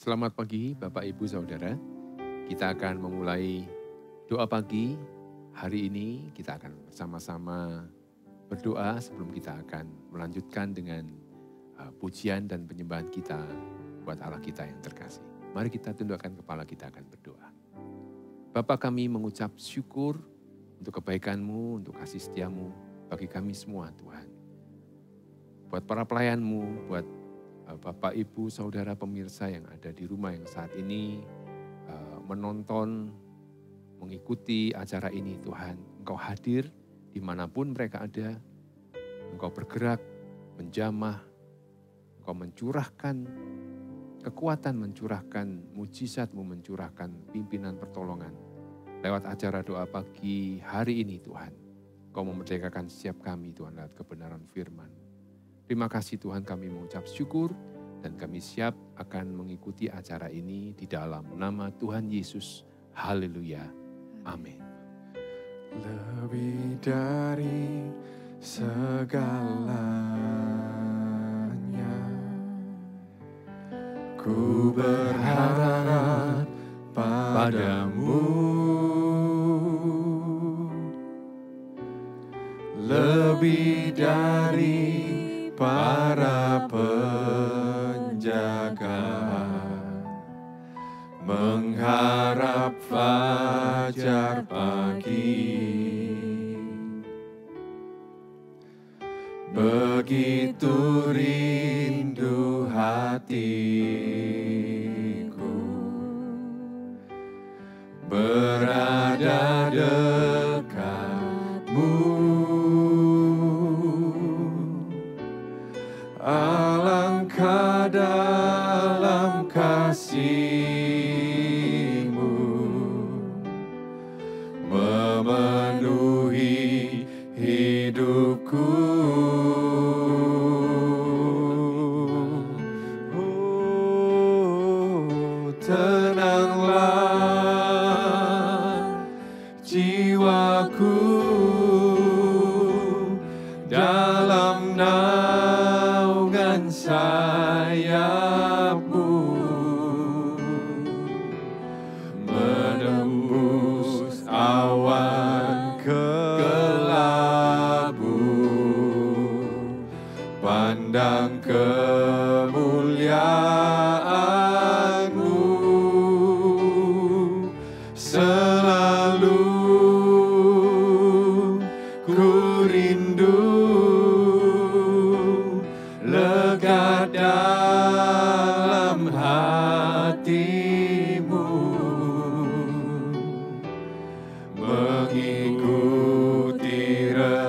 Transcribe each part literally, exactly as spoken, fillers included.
Selamat pagi Bapak Ibu Saudara. Kita akan memulai doa pagi. Hari ini kita akan bersama-sama berdoa sebelum kita akan melanjutkan dengan uh, pujian dan penyembahan kita buat Allah kita yang terkasih. Mari kita tundukkan kepala, kita akan berdoa. Bapa, kami mengucap syukur untuk kebaikan-Mu, untuk kasih setia-Mu bagi kami semua Tuhan. Buat para pelayan-Mu, buat Bapak, Ibu, Saudara, pemirsa yang ada di rumah yang saat ini uh, menonton, mengikuti acara ini Tuhan. Engkau hadir dimanapun mereka ada, Engkau bergerak, menjamah, Engkau mencurahkan kekuatan, mencurahkan mujizat-Mu, mencurahkan pimpinan pertolongan. Lewat acara doa pagi hari ini Tuhan, Engkau memerdekakan setiap kami Tuhan lewat kebenaran firman. Terima kasih Tuhan, kami mengucap syukur dan kami siap akan mengikuti acara ini di dalam nama Tuhan Yesus. Haleluya. Amin. Lebih dari segalanya, ku berharap padamu. Lebih dari para penjaga, mengharap fajar pagi. Begitu rindu hatiku berada dekatmu. Alangkah dalam kasih-Mu memenuhi hidupku. Oh, tenanglah jiwaku dalam naungan sayap-Mu, menembus awan kelabu, pandang kemuliaan-Mu, selalu ku rindu lega dalam hati-Mu, mengikuti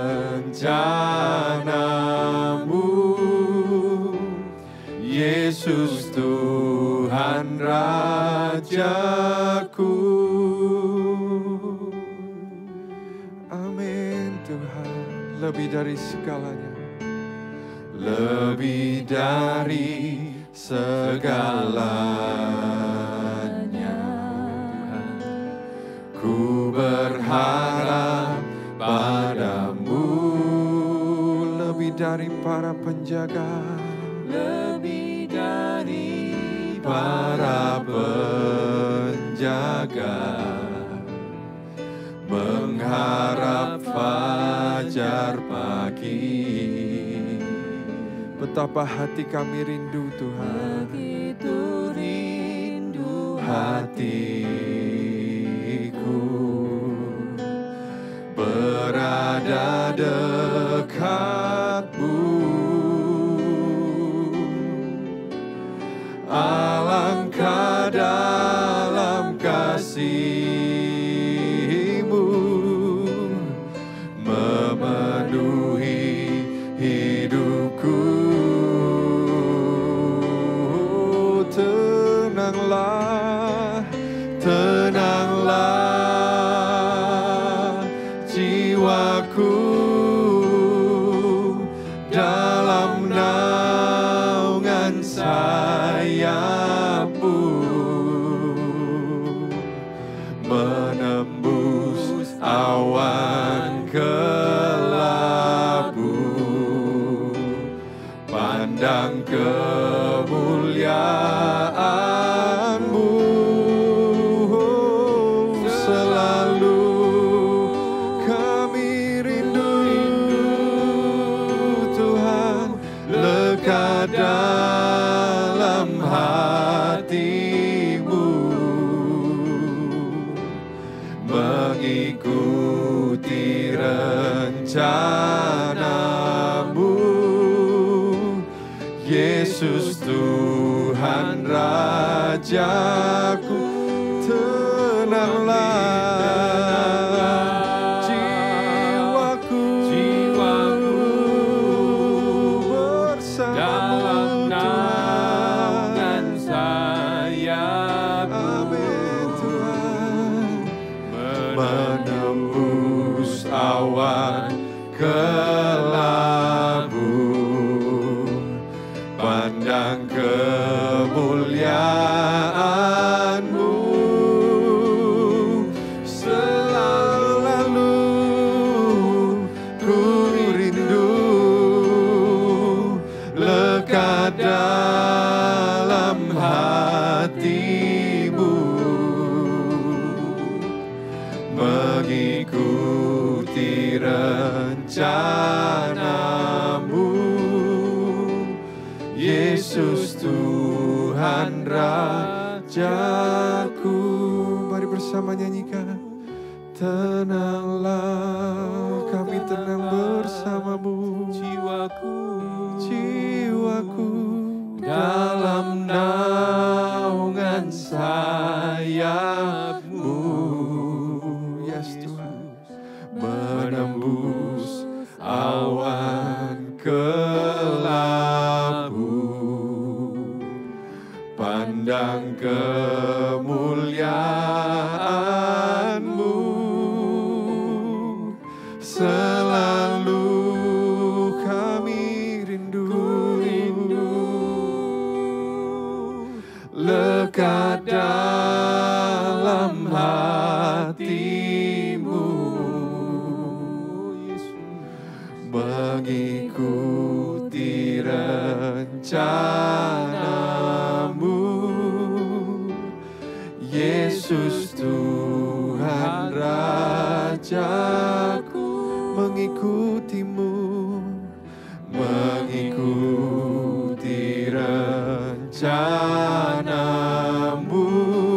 rencana-Mu, Yesus Tuhan Rajaku. Amin Tuhan, lebih dari segalanya. Lebih dari segalanya, ku berharap padamu. Lebih dari para penjaga, lebih dari para penjaga, mengharap fajar pagi. Betapa hati kami rindu Tuhan, begitu rindu hatiku berada dekat-Mu. Alangkah dalam kasih-Mu memenuhi hidupku. Tenanglah, tenanglah jiwaku dalam naungan sayap-Mu, menembus awan kelabu, pandang kemuliaan rencanamu, Yesus Tuhan Rajaku. Tenanglah jiwaku, jiwaku bersamamu dalam naungan Tuhan. sayapmu. Amin Tuhan. Menembus awan kelabu, pandang kemuliaan-Mu, selalu ku rindu lekat dalam hati-Mu, mengikuti rencana-Mu, Yesus Tuhan Rajaku. Mari bersama nyanyikan. Tenanglah, kami tenang bersamamu, Jiwaku, jiwaku dalam naungan sayap-Mu. Yes Tuhan. Menembus awan kelabu, pandang kemuliaan-Mu, selalu kami rindu, lekat dalam hati-Mu, mengikuti rencana-Mu, Yesus Tuhan Rajaku. Mengikuti-Mu, mengikuti rencana-Mu,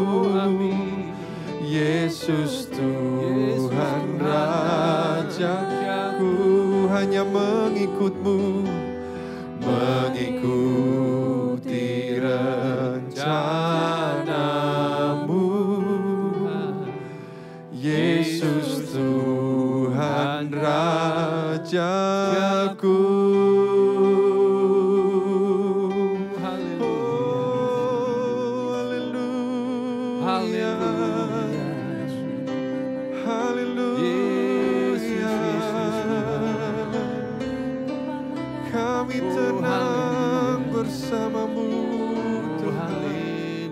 Yesus Tuhan Rajaku. Hanya mengikut-Mu, mengikuti rencana-Mu, Yesus Tuhan Rajaku. Haleluya, haleluya, kami tenang bersama-Mu Tuhan,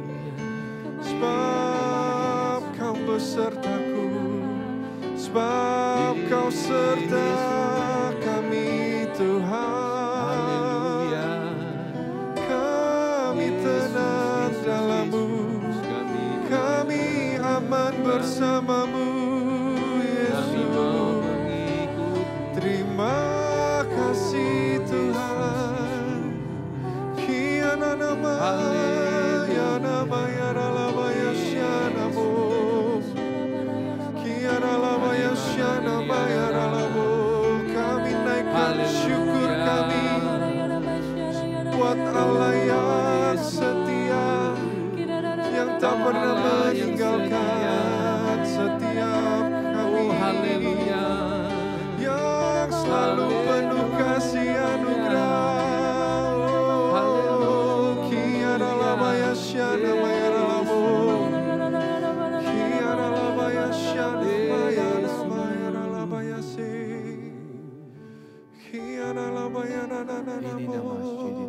sebab Kau besertaku, sebab Kau serta kami Tuhan. Kami tenang dalam-Mu, kami aman bersama-Mu Yesus. Terima kasih Tuhan. Kiana nama ya nama ya ralaba ya syanamo, kiana laba ya syanama ya ralabo. Kami naikkan syukur kami buat Allah yang setia, yang tak pernah meninggalkan setiap kami, yang selalu penuh kasih anugerah. Oh, kiara laba ya syana maya ralabo, kiara laba ya syana maya maya ralaba ya se, kiara laba ya na na na na mo.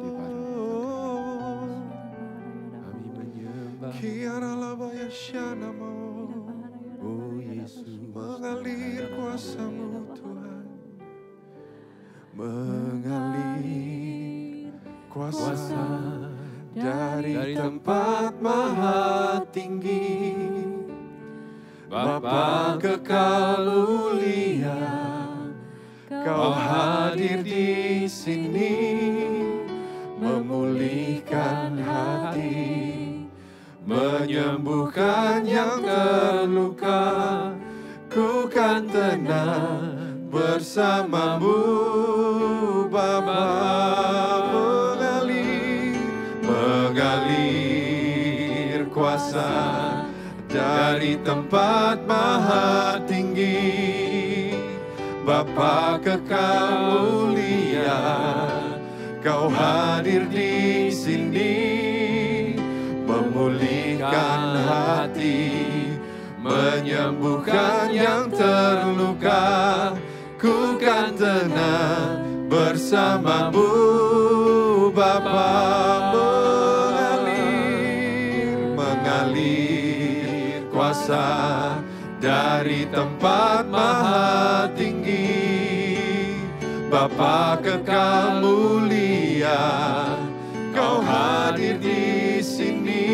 Kiara laba ya syana mo. Oh Yesus, mengalir kuasa-Mu Tuhan, mengalir kuasa dari, dari tempat maha tinggi. Bapa kekal mulia, Kau hadir di sini, memulihkan hati, menyembuhkan yang terluka. Ku kan tenang bersamamu Bapa, mengalir, mengalir kuasa dari tempat maha tinggi. Bapa kekal mulia, Kau hadir di sini, memulihkan hati, menyembuhkan yang terluka. Ku kan tenang bersamamu Bapa, mengalir, mengalir kuasa dari tempat maha tinggi. Bapa kekal mulia, Kau hadir di sini,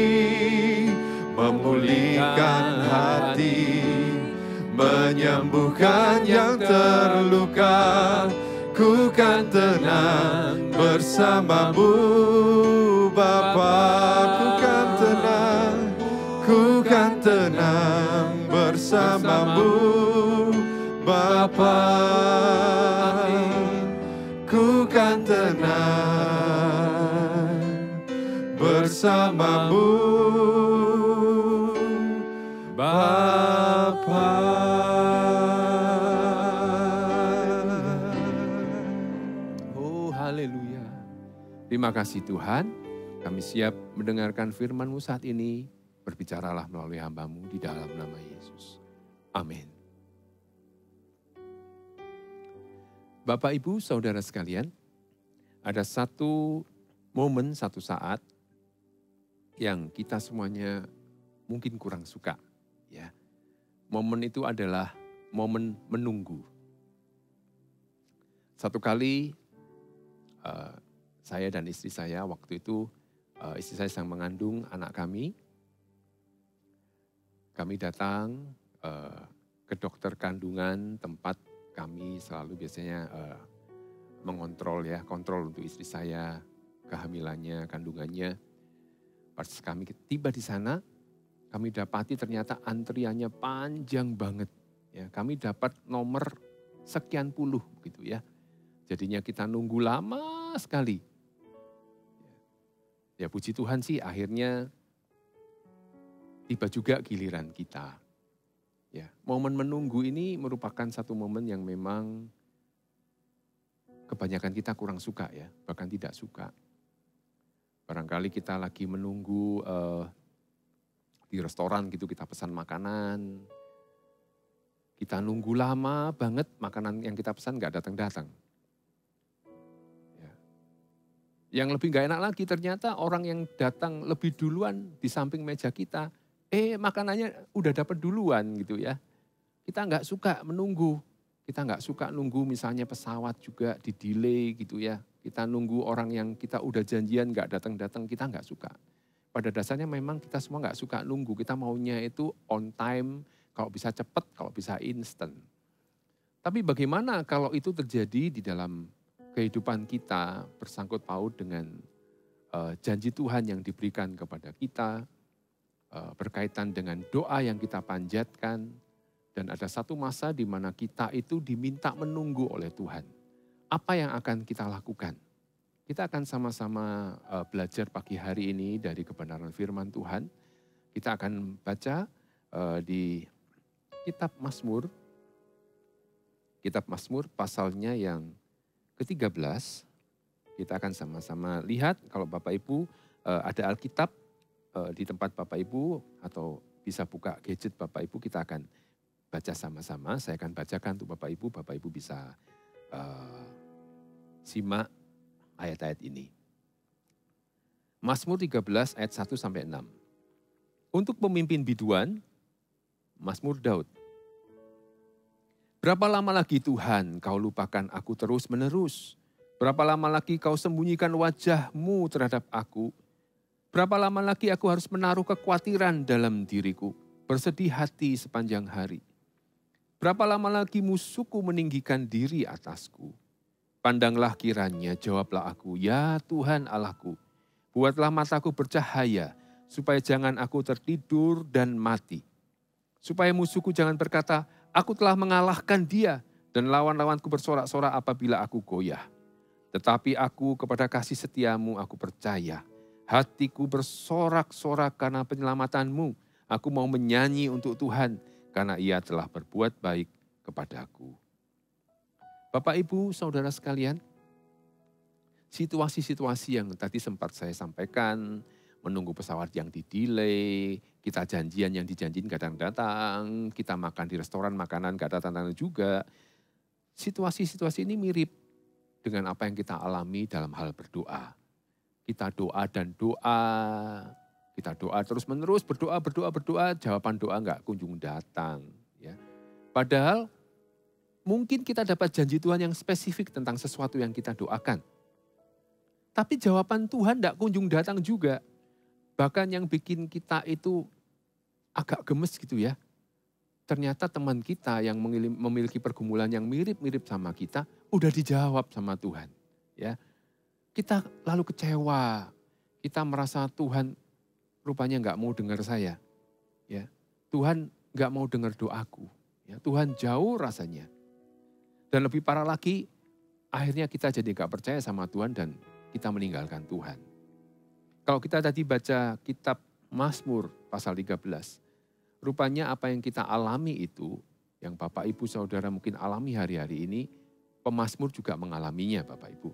memulihkan hati, menyembuhkan yang terluka. Ku kan tenang bersamamu Bapa, ku kan tenang, ku kan tenang bersamamu Bapa, ku kan tenang bersamamu Bapa. Oh, haleluya. Terima kasih Tuhan, kami siap mendengarkan firman-Mu saat ini. Berbicaralah melalui hamba-Mu di dalam nama Yesus. Amin. Bapak, Ibu, Saudara sekalian, ada satu momen, satu saat yang kita semuanya mungkin kurang suka. Ya, momen itu adalah momen menunggu. Satu kali uh, saya dan istri saya waktu itu, uh, istri saya sedang mengandung anak kami. Kami datang uh, ke dokter kandungan, tempat kami selalu biasanya uh, mengontrol ya, kontrol untuk istri saya, kehamilannya, kandungannya. Pas kami tiba di sana, kami dapati ternyata antriannya panjang banget. Ya, kami dapat nomor sekian puluh gitu ya. Jadinya kita nunggu lama sekali. Ya puji Tuhan sih akhirnya tiba juga giliran kita. Ya, momen menunggu ini merupakan satu momen yang memang kebanyakan kita kurang suka ya, bahkan tidak suka. Barangkali kita lagi menunggu uh, di restoran gitu, kita pesan makanan. Kita nunggu lama banget, makanan yang kita pesan gak datang-datang. Ya. Yang lebih gak enak lagi ternyata orang yang datang lebih duluan di samping meja kita, eh makanannya udah dapat duluan gitu ya. Kita nggak suka menunggu, kita nggak suka nunggu misalnya pesawat juga di delay gitu ya. Kita nunggu orang yang kita udah janjian nggak datang-datang, kita nggak suka. Pada dasarnya memang kita semua nggak suka nunggu, kita maunya itu on time, kalau bisa cepat, kalau bisa instan. Tapi bagaimana kalau itu terjadi di dalam kehidupan kita bersangkut paut dengan uh, janji Tuhan yang diberikan kepada kita, berkaitan dengan doa yang kita panjatkan, dan ada satu masa di mana kita itu diminta menunggu oleh Tuhan. Apa yang akan kita lakukan? Kita akan sama-sama belajar pagi hari ini dari kebenaran firman Tuhan. Kita akan baca di kitab Mazmur, kitab Mazmur pasalnya yang ketiga belas. Kita akan sama-sama lihat, kalau Bapak Ibu ada Alkitab, di tempat Bapak Ibu atau bisa buka gadget Bapak Ibu, kita akan baca sama-sama. Saya akan bacakan untuk Bapak Ibu, Bapak Ibu bisa uh, simak ayat-ayat ini. Mazmur tiga belas ayat satu sampai enam. Untuk pemimpin biduan, Mazmur Daud. Berapa lama lagi Tuhan kau lupakan aku terus menerus? Berapa lama lagi kau sembunyikan wajah-Mu terhadap aku? Berapa lama lagi aku harus menaruh kekhawatiran dalam diriku, bersedih hati sepanjang hari? Berapa lama lagi musuhku meninggikan diri atasku? Pandanglah kiranya, jawablah aku, ya Tuhan Allahku. Buatlah mataku bercahaya, supaya jangan aku tertidur dan mati. Supaya musuhku jangan berkata, aku telah mengalahkan dia, dan lawan-lawanku bersorak-sorak apabila aku goyah. Tetapi aku kepada kasih setiamu aku percaya. Hatiku bersorak-sorak karena penyelamatanmu. Aku mau menyanyi untuk Tuhan karena ia telah berbuat baik kepadaku. Bapak, Ibu, Saudara sekalian, situasi-situasi yang tadi sempat saya sampaikan, menunggu pesawat yang di-delay, kita janjian yang dijanjiin gak datang-datang, kita makan di restoran makanan gak datang-datang juga. Situasi-situasi ini mirip dengan apa yang kita alami dalam hal berdoa. Kita doa dan doa, kita doa terus-menerus, berdoa, berdoa, berdoa, jawaban doa gak kunjung datang. Ya. Padahal mungkin kita dapat janji Tuhan yang spesifik tentang sesuatu yang kita doakan. Tapi jawaban Tuhan tidak kunjung datang juga. Bahkan yang bikin kita itu agak gemes gitu ya. Ternyata teman kita yang memiliki pergumulan yang mirip-mirip sama kita, udah dijawab sama Tuhan. Ya, kita lalu kecewa. Kita merasa Tuhan rupanya nggak mau dengar saya. Ya, Tuhan nggak mau dengar doaku. Ya, Tuhan jauh rasanya. Dan lebih parah lagi, akhirnya kita jadi nggak percaya sama Tuhan dan kita meninggalkan Tuhan. Kalau kita tadi baca kitab Mazmur pasal tiga belas, rupanya apa yang kita alami itu, yang Bapak Ibu Saudara mungkin alami hari-hari ini, pemazmur juga mengalaminya Bapak Ibu.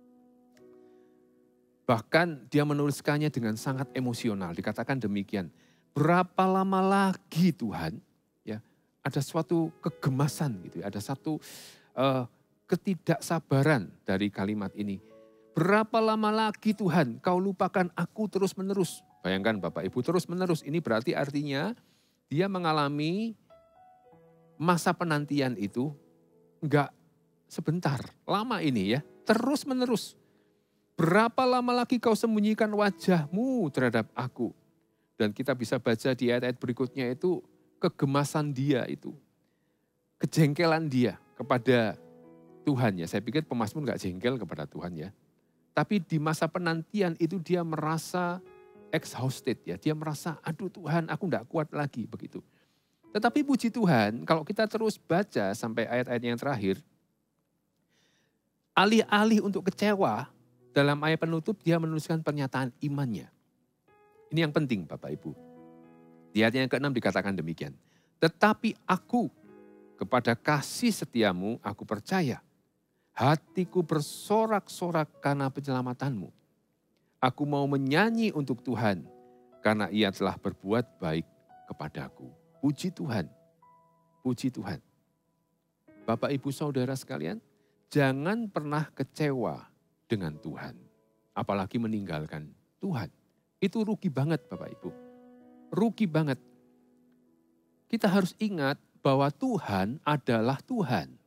Bahkan dia menuliskannya dengan sangat emosional, dikatakan demikian, berapa lama lagi Tuhan, ya, ada suatu kegemasan gitu, ada satu uh, ketidaksabaran dari kalimat ini. Berapa lama lagi Tuhan kau lupakan aku terus-menerus. Bayangkan Bapak Ibu terus-menerus. Ini berarti artinya dia mengalami masa penantian itu enggak sebentar. Lama ini ya. Terus-menerus. Berapa lama lagi kau sembunyikan wajahmu terhadap aku. Dan kita bisa baca di ayat-ayat berikutnya itu kegemasan dia itu. Kejengkelan dia kepada Tuhan ya. Saya pikir pemazmur enggak jengkel kepada Tuhan ya. Tapi di masa penantian itu dia merasa exhausted ya. Dia merasa aduh Tuhan aku enggak kuat lagi begitu. Tetapi puji Tuhan kalau kita terus baca sampai ayat-ayat yang terakhir. Alih-alih untuk kecewa dalam ayat penutup dia menuliskan pernyataan imannya. Ini yang penting Bapak Ibu. Di ayat yang keenam dikatakan demikian. Tetapi aku kepada kasih setiamu aku percaya. Hatiku bersorak-sorak karena penyelamatanmu. Aku mau menyanyi untuk Tuhan karena ia telah berbuat baik kepadaku. Puji Tuhan, puji Tuhan. Bapak Ibu Saudara sekalian, jangan pernah kecewa dengan Tuhan. Apalagi meninggalkan Tuhan. Itu rugi banget Bapak Ibu. Rugi banget. Kita harus ingat bahwa Tuhan adalah Tuhan.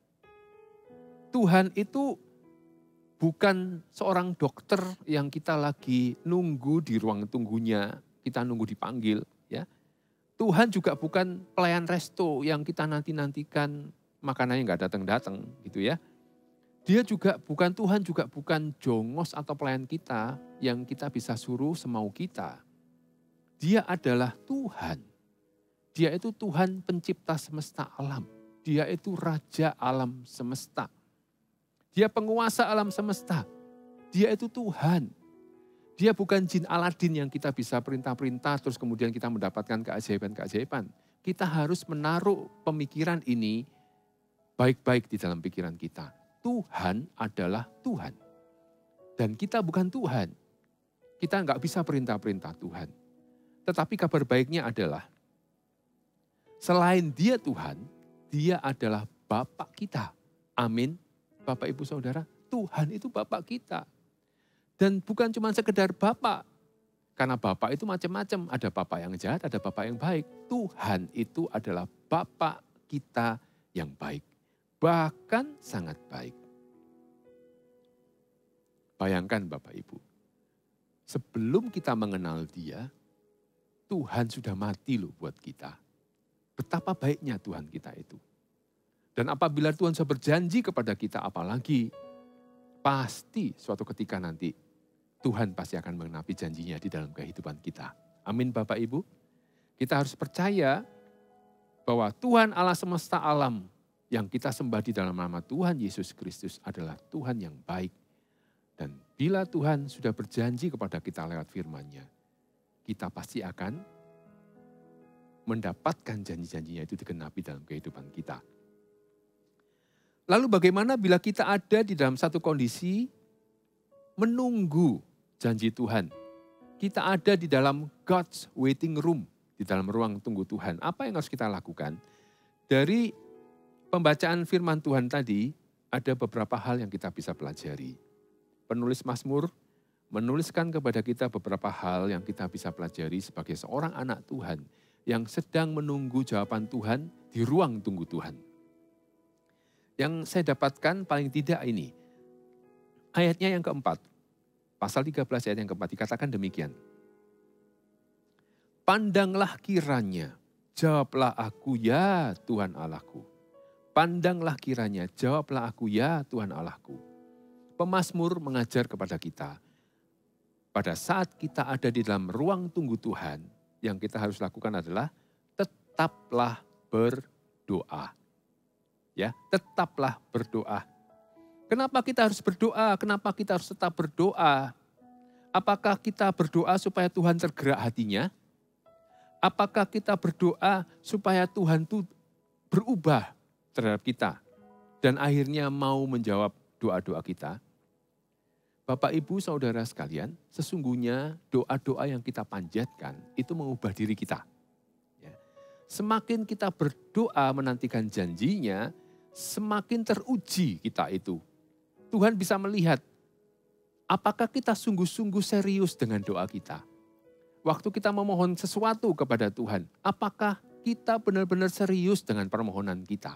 Tuhan itu bukan seorang dokter yang kita lagi nunggu di ruang tunggunya, kita nunggu dipanggil. Ya. Tuhan juga bukan pelayan resto yang kita nanti-nantikan makanannya nggak datang-datang gitu ya. Dia juga bukan Tuhan, juga bukan jongos atau pelayan kita yang kita bisa suruh semau kita. Dia adalah Tuhan. Dia itu Tuhan pencipta semesta alam. Dia itu Raja alam semesta. Dia penguasa alam semesta. Dia itu Tuhan. Dia bukan jin Aladin yang kita bisa perintah-perintah terus kemudian kita mendapatkan keajaiban-keajaiban. Kita harus menaruh pemikiran ini baik-baik di dalam pikiran kita. Tuhan adalah Tuhan. Dan kita bukan Tuhan. Kita nggak bisa perintah-perintah Tuhan. Tetapi kabar baiknya adalah selain dia Tuhan, dia adalah Bapa kita. Amin. Bapak Ibu Saudara, Tuhan itu Bapak kita. Dan bukan cuma sekedar Bapak. Karena Bapak itu macam-macam. Ada Bapak yang jahat, ada Bapak yang baik. Tuhan itu adalah Bapak kita yang baik. Bahkan sangat baik. Bayangkan Bapak Ibu. Sebelum kita mengenal dia, Tuhan sudah mati loh buat kita. Betapa baiknya Tuhan kita itu. Dan apabila Tuhan sudah berjanji kepada kita apalagi, pasti suatu ketika nanti Tuhan pasti akan mengenapi janjinya di dalam kehidupan kita. Amin Bapak Ibu. Kita harus percaya bahwa Tuhan Allah semesta alam Yang kita sembah di dalam nama Tuhan Yesus Kristus adalah Tuhan yang baik. Dan bila Tuhan sudah berjanji kepada kita lewat firman-Nya, kita pasti akan mendapatkan janji-janjinya itu digenapi dalam kehidupan kita. Lalu bagaimana bila kita ada di dalam satu kondisi menunggu janji Tuhan? Kita ada di dalam God's waiting room, di dalam ruang tunggu Tuhan. Apa yang harus kita lakukan? Dari pembacaan firman Tuhan tadi, ada beberapa hal yang kita bisa pelajari. Penulis Mazmur menuliskan kepada kita beberapa hal yang kita bisa pelajari sebagai seorang anak Tuhan yang sedang menunggu jawaban Tuhan di ruang tunggu Tuhan. Yang saya dapatkan paling tidak ini, ayatnya yang keempat, pasal tiga belas ayat yang keempat dikatakan demikian. Pandanglah kiranya, jawablah aku ya Tuhan Allahku. Pandanglah kiranya, jawablah aku ya Tuhan Allahku. Pemazmur mengajar kepada kita, pada saat kita ada di dalam ruang tunggu Tuhan, yang kita harus lakukan adalah tetaplah berdoa. Ya, tetaplah berdoa. Kenapa kita harus berdoa? Kenapa kita harus tetap berdoa? Apakah kita berdoa supaya Tuhan tergerak hatinya? Apakah kita berdoa supaya Tuhan itu berubah terhadap kita dan akhirnya mau menjawab doa-doa kita? Bapak, Ibu, Saudara sekalian, sesungguhnya doa-doa yang kita panjatkan itu mengubah diri kita. Ya. Semakin kita berdoa menantikan janjinya, semakin teruji kita itu. Tuhan bisa melihat apakah kita sungguh-sungguh serius dengan doa kita. Waktu kita memohon sesuatu kepada Tuhan, apakah kita benar-benar serius dengan permohonan kita?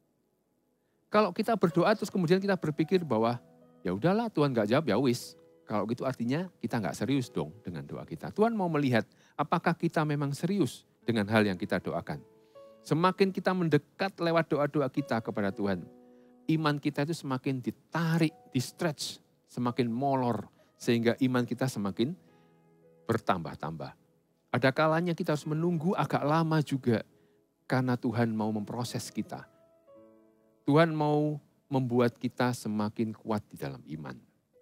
Kalau kita berdoa terus kemudian kita berpikir bahwa ya udahlah Tuhan gak jawab ya wis. Kalau gitu artinya kita gak serius dong dengan doa kita. Tuhan mau melihat apakah kita memang serius dengan hal yang kita doakan. Semakin kita mendekat lewat doa-doa kita kepada Tuhan, iman kita itu semakin ditarik, di-stretch, semakin molor. Sehingga iman kita semakin bertambah-tambah. Ada kalanya kita harus menunggu agak lama juga karena Tuhan mau memproses kita. Tuhan mau membuat kita semakin kuat di dalam iman.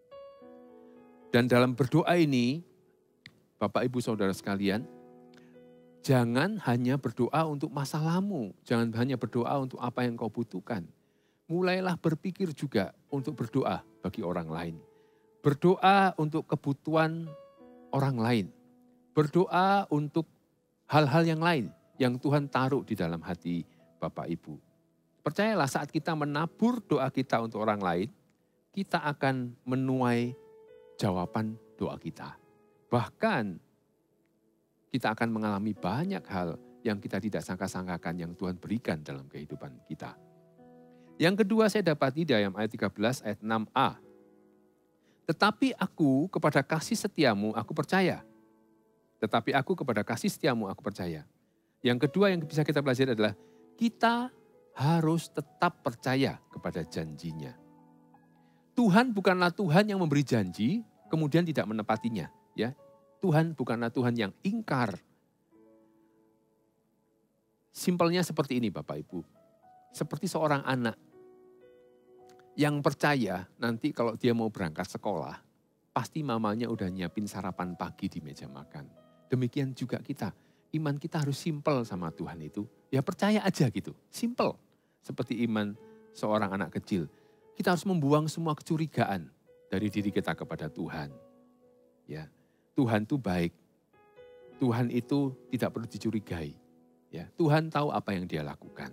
Dan dalam berdoa ini, Bapak, Ibu, Saudara sekalian, jangan hanya berdoa untuk masalahmu. Jangan hanya berdoa untuk apa yang kau butuhkan. Mulailah berpikir juga untuk berdoa bagi orang lain. Berdoa untuk kebutuhan orang lain. Berdoa untuk hal-hal yang lain yang Tuhan taruh di dalam hati Bapak, Ibu. Percayalah saat kita menabur doa kita untuk orang lain, kita akan menuai jawaban doa kita. Bahkan kita akan mengalami banyak hal yang kita tidak sangka-sangkakan yang Tuhan berikan dalam kehidupan kita. Yang kedua saya dapati dalam ayat tiga belas ayat enam a. Tetapi aku kepada kasih setiamu aku percaya. Tetapi aku kepada kasih setiamu aku percaya. Yang kedua yang bisa kita pelajari adalah kita harus tetap percaya kepada janjinya. Tuhan bukanlah Tuhan yang memberi janji kemudian tidak menepatinya. Ya, Tuhan bukanlah Tuhan yang ingkar. Simpelnya seperti ini Bapak Ibu. Seperti seorang anak yang percaya nanti kalau dia mau berangkat sekolah, pasti mamanya udah nyiapin sarapan pagi di meja makan. Demikian juga kita. Iman kita harus simpel sama Tuhan itu. Ya percaya aja gitu, simpel. Seperti iman seorang anak kecil. Kita harus membuang semua kecurigaan dari diri kita kepada Tuhan. Ya, Tuhan itu baik. Tuhan itu tidak perlu dicurigai. Ya, Tuhan tahu apa yang Dia lakukan.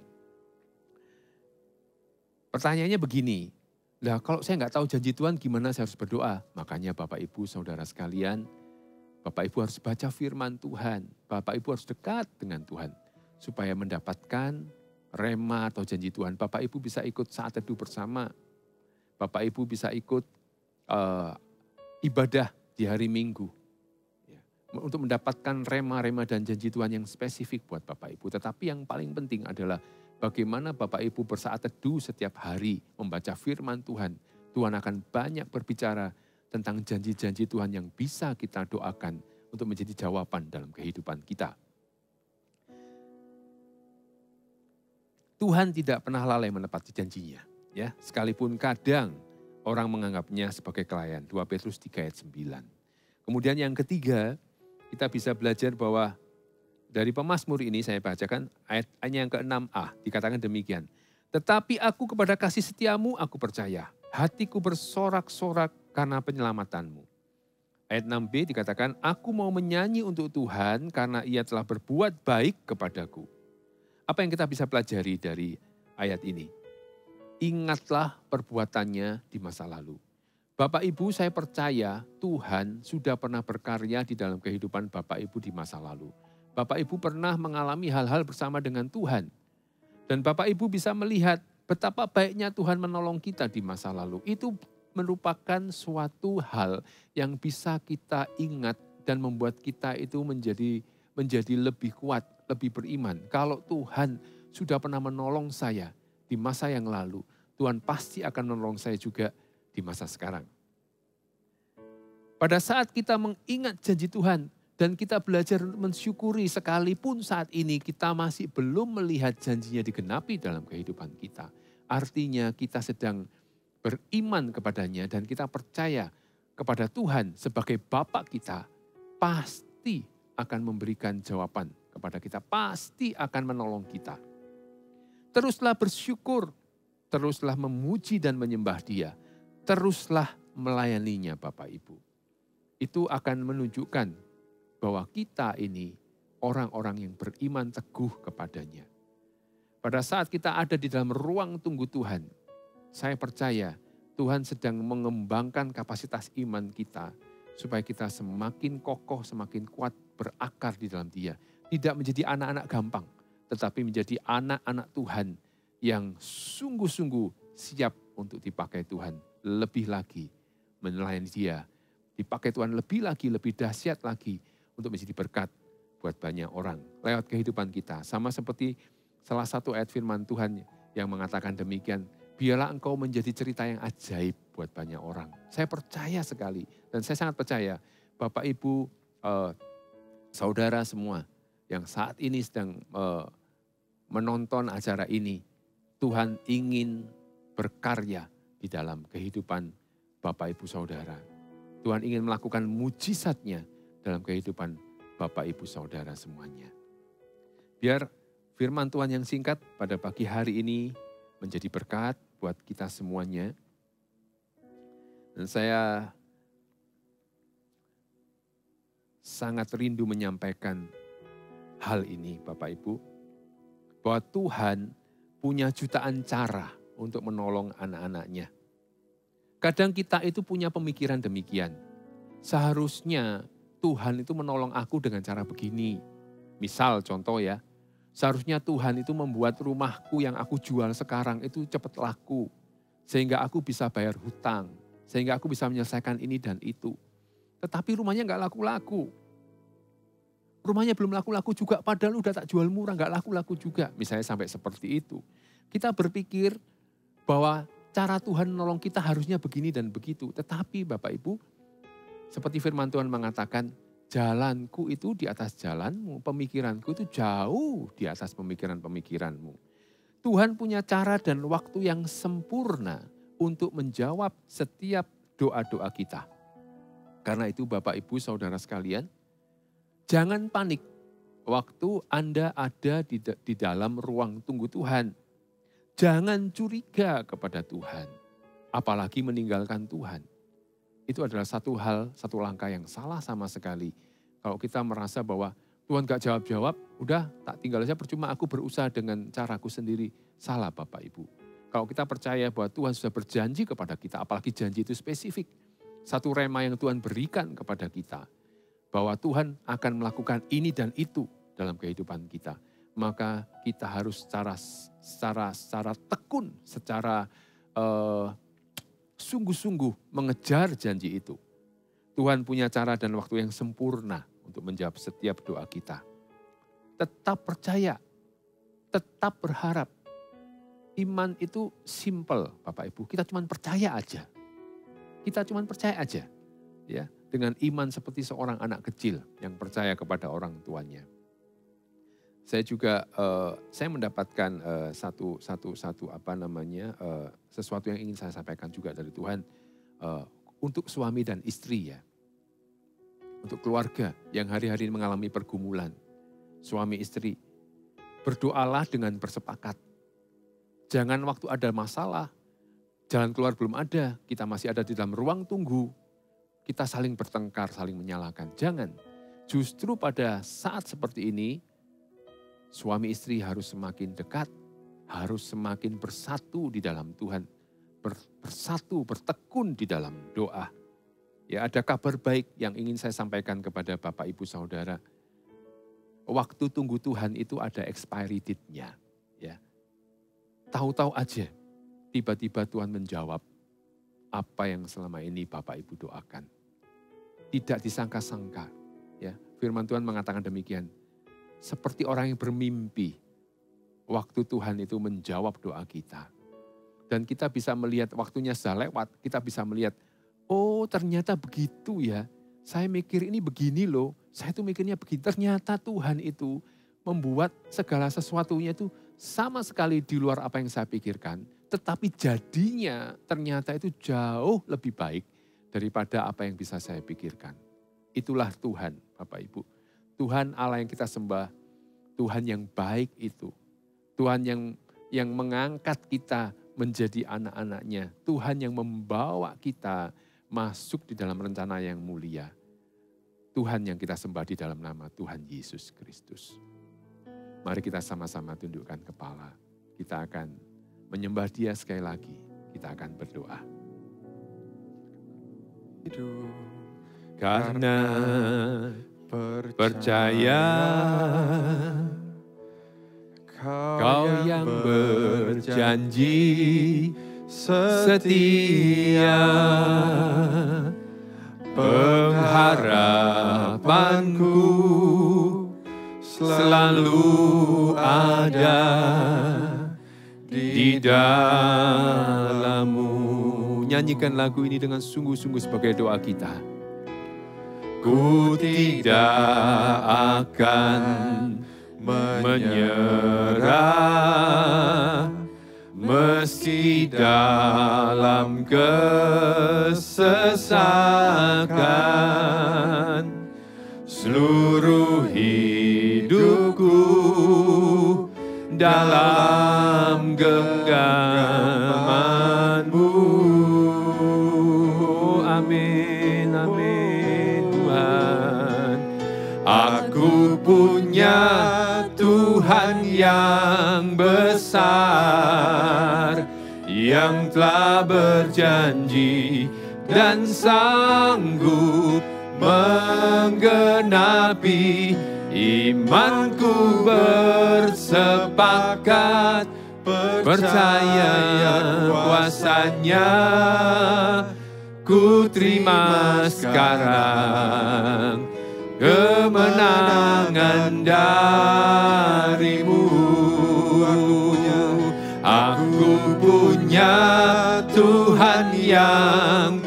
Pertanyaannya begini, lah kalau saya nggak tahu janji Tuhan gimana saya harus berdoa? Makanya Bapak Ibu Saudara sekalian, Bapak Ibu harus baca firman Tuhan. Bapak Ibu harus dekat dengan Tuhan supaya mendapatkan rema atau janji Tuhan. Bapak Ibu bisa ikut saat teduh bersama. Bapak Ibu bisa ikut uh, ibadah di hari Minggu. Ya, untuk mendapatkan rema-rema dan janji Tuhan yang spesifik buat Bapak Ibu. Tetapi yang paling penting adalah bagaimana Bapak Ibu bersaat teduh setiap hari membaca firman Tuhan. Tuhan akan banyak berbicara tentang janji-janji Tuhan yang bisa kita doakan untuk menjadi jawaban dalam kehidupan kita. Tuhan tidak pernah lalai menepati janjinya. Ya, sekalipun kadang orang menganggapnya sebagai kelayan. dua Petrus tiga ayat sembilan. Kemudian yang ketiga, kita bisa belajar bahwa dari Pemazmur ini saya bacakan ayat yang keenam a, dikatakan demikian. Tetapi aku kepada kasih setiamu aku percaya, hatiku bersorak-sorak karena penyelamatanmu. Ayat enam b dikatakan, aku mau menyanyi untuk Tuhan karena ia telah berbuat baik kepadaku. Apa yang kita bisa pelajari dari ayat ini? Ingatlah perbuatannya di masa lalu. Bapak Ibu, saya percaya Tuhan sudah pernah berkarya di dalam kehidupan Bapak Ibu di masa lalu. Bapak Ibu pernah mengalami hal-hal bersama dengan Tuhan. Dan Bapak Ibu bisa melihat betapa baiknya Tuhan menolong kita di masa lalu. Itu merupakan suatu hal yang bisa kita ingat dan membuat kita itu menjadi menjadi lebih kuat, lebih beriman. Kalau Tuhan sudah pernah menolong saya di masa yang lalu, Tuhan pasti akan menolong saya juga di masa sekarang. Pada saat kita mengingat janji Tuhan dan kita belajar mensyukuri sekalipun saat ini kita masih belum melihat janjinya digenapi dalam kehidupan kita. Artinya kita sedang beriman kepadanya dan kita percaya kepada Tuhan sebagai Bapa kita pasti akan memberikan jawaban kepada kita, pasti akan menolong kita. Teruslah bersyukur, teruslah memuji dan menyembah Dia. Teruslah melayaninya Bapak Ibu. Itu akan menunjukkan bahwa kita ini orang-orang yang beriman teguh kepadanya. Pada saat kita ada di dalam ruang tunggu Tuhan, saya percaya Tuhan sedang mengembangkan kapasitas iman kita supaya kita semakin kokoh, semakin kuat berakar di dalam Dia. Tidak menjadi anak-anak gampang, tetapi menjadi anak-anak Tuhan yang sungguh-sungguh siap untuk dipakai Tuhan. Lebih lagi melayani Dia, dipakai Tuhan lebih lagi, lebih dahsyat lagi untuk menjadi berkat buat banyak orang lewat kehidupan kita. Sama seperti salah satu ayat firman Tuhan yang mengatakan demikian, biarlah engkau menjadi cerita yang ajaib buat banyak orang. Saya percaya sekali dan saya sangat percaya Bapak Ibu, eh, saudara semua yang saat ini sedang eh, menonton acara ini, Tuhan ingin berkarya di dalam kehidupan Bapak Ibu Saudara. Tuhan ingin melakukan mujizatnya dalam kehidupan Bapak Ibu Saudara semuanya. Biar firman Tuhan yang singkat pada pagi hari ini menjadi berkat buat kita semuanya. Dan saya sangat rindu menyampaikan hal ini Bapak Ibu. Bahwa Tuhan punya jutaan cara untuk menolong anak-anaknya. Kadang kita itu punya pemikiran demikian. Seharusnya Tuhan itu menolong aku dengan cara begini. Misal contoh ya, seharusnya Tuhan itu membuat rumahku yang aku jual sekarang itu cepat laku. Sehingga aku bisa bayar hutang. Sehingga aku bisa menyelesaikan ini dan itu. Tetapi rumahnya nggak laku-laku. Rumahnya belum laku-laku juga, padahal udah tak jual murah, nggak laku-laku juga. Misalnya sampai seperti itu. Kita berpikir bahwa cara Tuhan menolong kita harusnya begini dan begitu. Tetapi Bapak Ibu, seperti firman Tuhan mengatakan, jalanku itu di atas jalanmu, pemikiranku itu jauh di atas pemikiran-pemikiranmu. Tuhan punya cara dan waktu yang sempurna untuk menjawab setiap doa-doa kita. Karena itu Bapak Ibu Saudara sekalian, jangan panik waktu Anda ada di, di dalam ruang tunggu Tuhan. Jangan curiga kepada Tuhan, apalagi meninggalkan Tuhan. Itu adalah satu hal, satu langkah yang salah sama sekali. Kalau kita merasa bahwa Tuhan gak jawab-jawab, udah tak tinggal saja percuma aku berusaha dengan caraku sendiri. Salah Bapak Ibu. Kalau kita percaya bahwa Tuhan sudah berjanji kepada kita, apalagi janji itu spesifik. Satu rema yang Tuhan berikan kepada kita. Bahwa Tuhan akan melakukan ini dan itu dalam kehidupan kita. Maka kita harus secara secara secara tekun, secara uh, sungguh-sungguh mengejar janji itu. Tuhan punya cara dan waktu yang sempurna untuk menjawab setiap doa kita. Tetap percaya, tetap berharap. Iman itu simple Bapak Ibu, kita cuma percaya aja. Kita cuma percaya aja. Ya, dengan iman seperti seorang anak kecil yang percaya kepada orang tuanya. Saya juga uh, saya mendapatkan uh, satu satu satu apa namanya uh, sesuatu yang ingin saya sampaikan juga dari Tuhan uh, untuk suami dan istri ya, untuk keluarga yang hari-hari ini mengalami pergumulan, suami istri, berdoalah dengan bersepakat. Jangan waktu ada masalah, jalan keluar belum ada, kita masih ada di dalam ruang tunggu, kita saling bertengkar, saling menyalahkan. Jangan, justru pada saat seperti ini, suami istri harus semakin dekat, harus semakin bersatu di dalam Tuhan. Bersatu, bertekun di dalam doa. Ya, ada kabar baik yang ingin saya sampaikan kepada Bapak Ibu Saudara. Waktu tunggu Tuhan itu ada expiry date-nya. Ya. Tahu-tahu aja, tiba-tiba Tuhan menjawab apa yang selama ini Bapak Ibu doakan. Tidak disangka-sangka. Ya, firman Tuhan mengatakan demikian. Seperti orang yang bermimpi, waktu Tuhan itu menjawab doa kita. Dan kita bisa melihat waktunya sudah lewat, kita bisa melihat, oh ternyata begitu ya. Saya mikir ini begini loh, saya tuh mikirnya begini. Ternyata Tuhan itu membuat segala sesuatunya itu sama sekali di luar apa yang saya pikirkan. Tetapi jadinya ternyata itu jauh lebih baik daripada apa yang bisa saya pikirkan. Itulah Tuhan, Bapak Ibu. Tuhan Allah yang kita sembah, Tuhan yang baik itu. Tuhan yang yang mengangkat kita menjadi anak-anaknya. Tuhan yang membawa kita masuk di dalam rencana yang mulia. Tuhan yang kita sembah di dalam nama Tuhan Yesus Kristus. Mari kita sama-sama tundukkan kepala. Kita akan menyembah Dia sekali lagi. Kita akan berdoa. Karena percaya Kau yang berjanji setia, pengharapanku selalu ada di dalam-Mu. Nyanyikan lagu ini dengan sungguh-sungguh sebagai doa kita. Ku tidak akan menyerah, meski dalam kesesakan. Seluruh hidupku dalam genggaman-Mu. Amin, amin Tuhan. Aku punya Tuhan yang besar, yang telah berjanji dan sanggup menggenapi. Imanku bersepakat, percaya kuasa-Nya, ku terima sekarang kemenangan dari-Mu. Aku punya Tuhan yang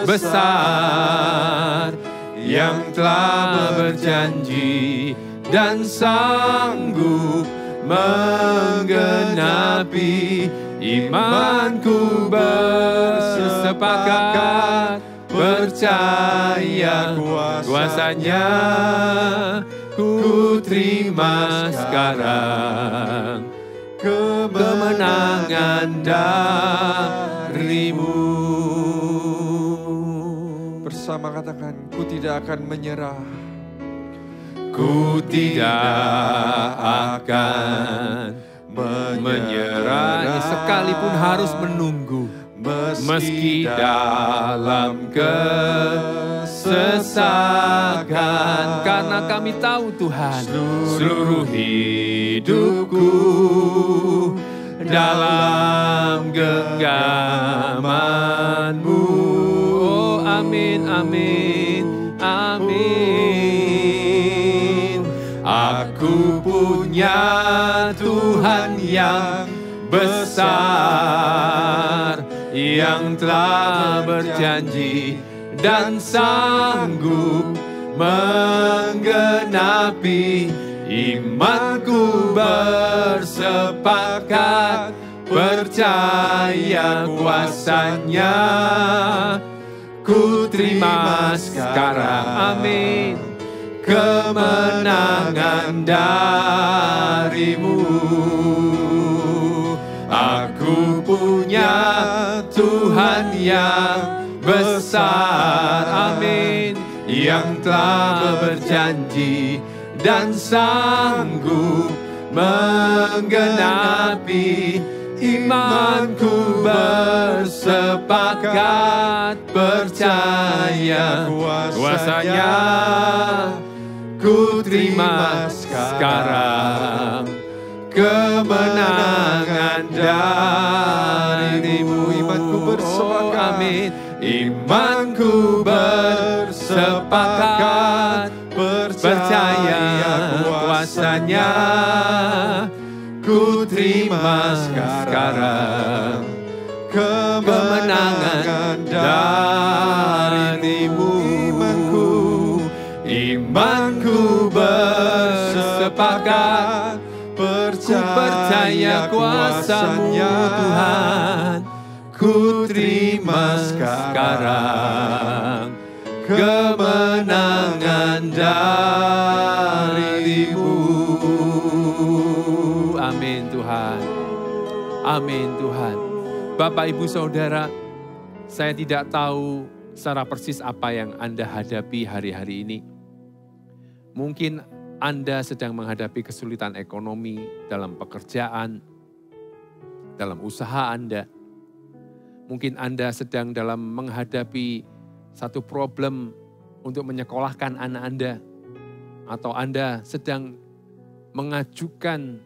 besar, yang telah berjanji dan sanggup menggenapi. Imanku bersepakat, percaya kuasa-Nya, ku terima sekarang kemenangan dari-Mu. Bersama katakan, ku tidak akan menyerah. Ku tidak akan menyerah, sekalipun harus menunggu. Meski dalam kesesakan, karena kami tahu Tuhan, seluruh hidupku dalam genggaman-Mu. Oh amin, amin, amin. Aku punya Tuhan yang besar, yang telah berjanji dan sanggup menggenapi. Imanku bersepakat, percaya kuasanya, ku terima sekarang, amin, kemenangan darimu. Aku punya Tuhan yang besar, amin, yang telah berjanji dan sanggup menggenapi. Imanku bersepakat, percaya kuasanya, ku terima sekarang kemenangan darimu. Imanku bersepakat, amin. Imanku bersepakat, percaya kuasanya, ku terima sekarang kemenangan darimu. Imanku, imanku bersepakat, percaya kuasamu Tuhan, ku terima sekarang kemenangan darimu. Amin Tuhan. Amin Tuhan. Bapak Ibu Saudara, saya tidak tahu secara persis apa yang Anda hadapi hari-hari ini. Mungkin Anda sedang menghadapi kesulitan ekonomi dalam pekerjaan, dalam usaha Anda. Mungkin Anda sedang dalam menghadapi satu problem untuk menyekolahkan anak Anda. Atau Anda sedang mengajukan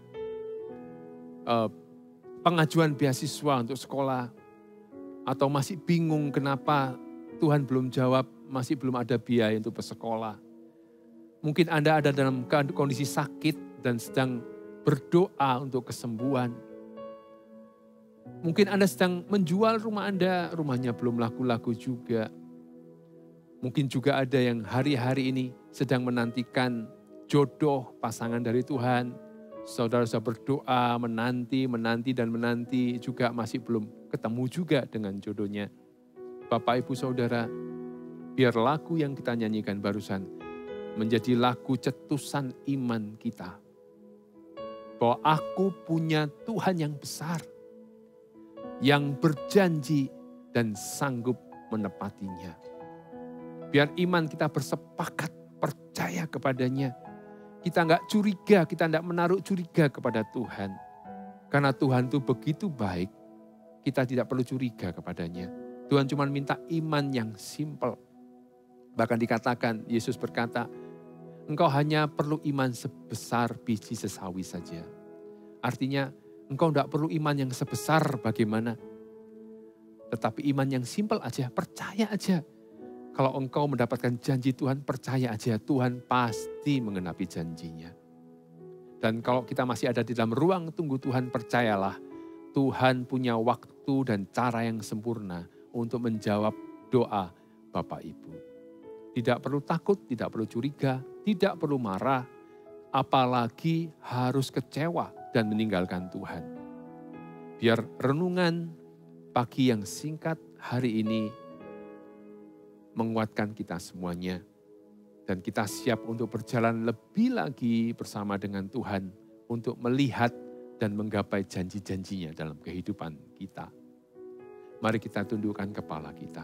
uh, pengajuan beasiswa untuk sekolah. Atau masih bingung kenapa Tuhan belum jawab, masih belum ada biaya untuk bersekolah. Mungkin Anda ada dalam kondisi sakit dan sedang berdoa untuk kesembuhan. Mungkin Anda sedang menjual rumah Anda, rumahnya belum laku-laku juga. Mungkin juga ada yang hari-hari ini sedang menantikan jodoh pasangan dari Tuhan. Saudara sudah berdoa, menanti, menanti, dan menanti juga masih belum ketemu juga dengan jodohnya. Bapak, Ibu, Saudara, biar lagu yang kita nyanyikan barusan menjadi lagu cetusan iman kita. Bahwa aku punya Tuhan yang besar, yang berjanji dan sanggup menepatinya. Biar iman kita bersepakat percaya kepadanya. Kita enggak curiga, kita enggak menaruh curiga kepada Tuhan. Karena Tuhan itu begitu baik, kita tidak perlu curiga kepadanya. Tuhan cuma minta iman yang simpel. Bahkan dikatakan, Yesus berkata, engkau hanya perlu iman sebesar biji sesawi saja. Artinya, engkau tidak perlu iman yang sebesar bagaimana. Tetapi iman yang simpel aja, percaya aja. Kalau engkau mendapatkan janji Tuhan, percaya aja Tuhan pasti mengenapi janjinya. Dan kalau kita masih ada di dalam ruang tunggu Tuhan, percayalah Tuhan punya waktu dan cara yang sempurna untuk menjawab doa Bapak Ibu. Tidak perlu takut, tidak perlu curiga, tidak perlu marah, apalagi harus kecewa dan meninggalkan Tuhan. Biar renungan pagi yang singkat hari ini menguatkan kita semuanya. Dan kita siap untuk berjalan lebih lagi bersama dengan Tuhan untuk melihat dan menggapai janji-janjinya dalam kehidupan kita. Mari kita tundukkan kepala kita.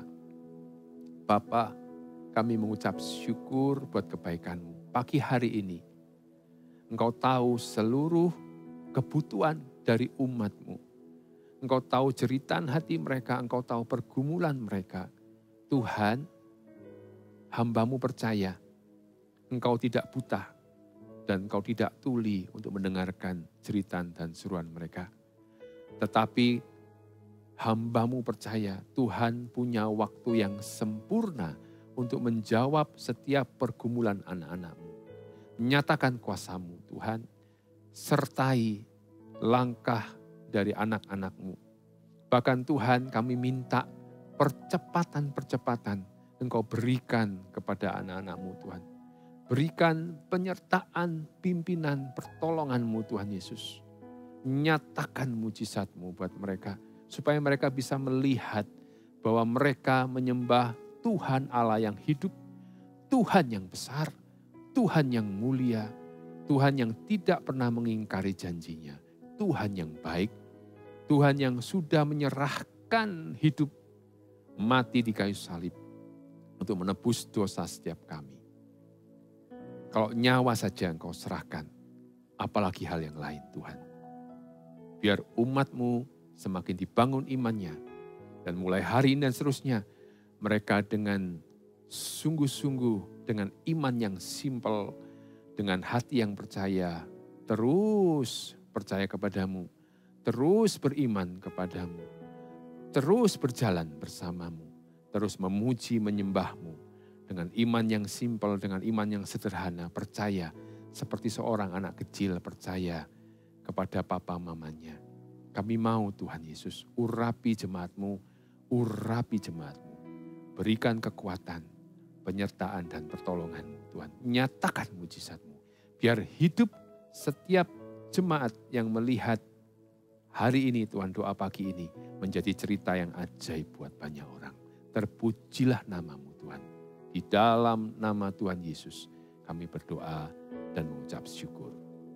Bapa, kami mengucap syukur buat kebaikan-Mu. Pagi hari ini, Engkau tahu seluruh kebutuhan dari umat-Mu. Engkau tahu jeritan hati mereka, Engkau tahu pergumulan mereka. Tuhan, hamba-Mu percaya, Engkau tidak buta dan Engkau tidak tuli untuk mendengarkan jeritan dan seruan mereka. Tetapi hamba-Mu percaya Tuhan punya waktu yang sempurna untuk menjawab setiap pergumulan anak-anak-Mu. Nyatakan kuasa-Mu Tuhan, sertai langkah dari anak-anak-Mu. Bahkan Tuhan kami minta percepatan-percepatan Engkau berikan kepada anak-anak-Mu Tuhan. Berikan penyertaan, pimpinan, pertolongan-Mu Tuhan Yesus. Nyatakan mujizat-Mu buat mereka. Supaya mereka bisa melihat bahwa mereka menyembah Tuhan Allah yang hidup, Tuhan yang besar, Tuhan yang mulia, Tuhan yang tidak pernah mengingkari janjinya, Tuhan yang baik, Tuhan yang sudah menyerahkan hidup mati di kayu salib untuk menebus dosa setiap kami. Kalau nyawa saja Engkau serahkan, apalagi hal yang lain Tuhan. Biar umat-Mu semakin dibangun imannya, dan mulai hari ini dan seterusnya, mereka dengan sungguh-sungguh, dengan iman yang simpel, dengan hati yang percaya, terus percaya kepadamu, terus beriman kepadamu, terus berjalan bersamamu, terus memuji menyembahmu, dengan iman yang simpel, dengan iman yang sederhana, percaya seperti seorang anak kecil percaya kepada papa mamanya. Kami mau Tuhan Yesus, urapi jemaat-Mu, urapi jemaat-Mu. Berikan kekuatan, penyertaan dan pertolongan Tuhan. Nyatakan mujizat-Mu. Biar hidup setiap jemaat yang melihat hari ini Tuhan, doa pagi ini menjadi cerita yang ajaib buat banyak orang. Terpujilah nama-Mu Tuhan. Di dalam nama Tuhan Yesus kami berdoa dan mengucap syukur.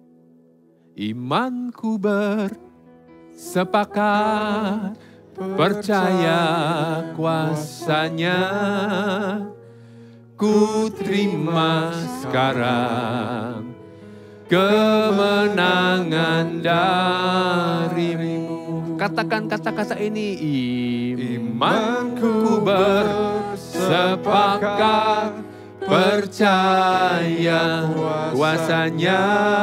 Imanku bersepakat, percaya kuasa-Nya, ku terima sekarang kemenangan dari-Mu. Katakan kata-kata ini, imanku bersepakat, percaya kuasa-Nya,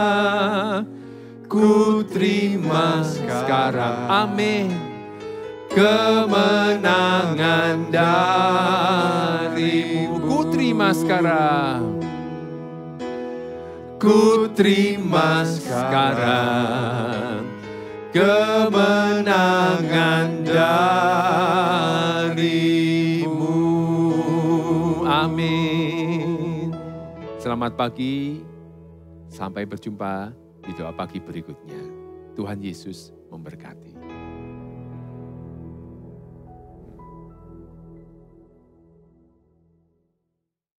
ku terima sekarang. Amin. Kemenangan dari-Mu. Ku terima sekarang. Ku terima sekarang. Kemenangan dari-Mu. Amin. Selamat pagi. Sampai berjumpa di doa pagi berikutnya. Tuhan Yesus memberkati.